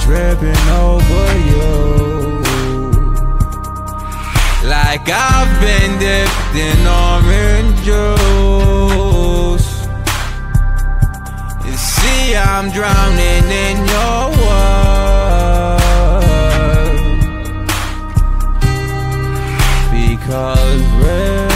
tripping over you, like I've been dipped in orange juice. You see, I'm drowning in your world, because